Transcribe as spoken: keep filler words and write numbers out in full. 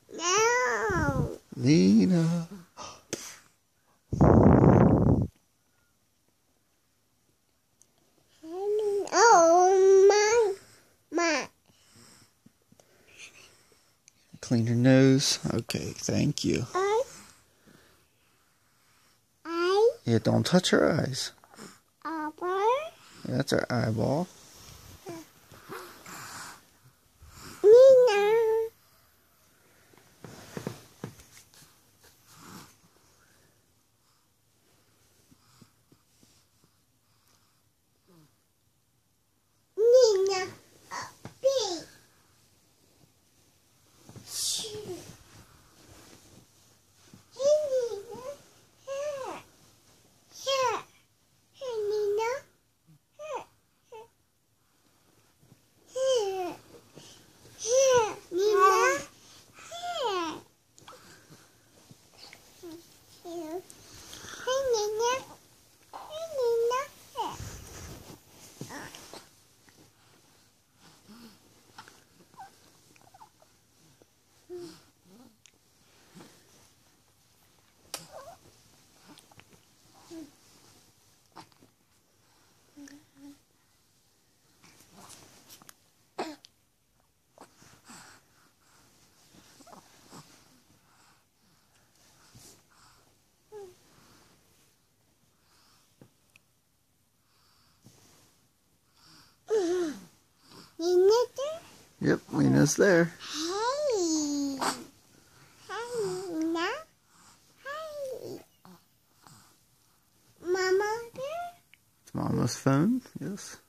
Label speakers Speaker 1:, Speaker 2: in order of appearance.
Speaker 1: No.
Speaker 2: Lena.
Speaker 1: Oh, my, my.
Speaker 2: Clean your nose. Okay, thank you.
Speaker 1: I, I,
Speaker 2: Yeah, don't touch her eyes.
Speaker 1: Abba,
Speaker 2: Yeah, that's her eyeball.
Speaker 1: Nina. Nina. B. Shoo. Nina. Here. Here. Here, Nina. Here. Here. Here. Nina. Here. Here. Hey, Nina. Hey, Nina. Here. Nina there?
Speaker 2: Yep, Lena's there.
Speaker 1: Hey. Hi, Nina. Hi. Mama there?
Speaker 2: It's Mama's phone. Yes.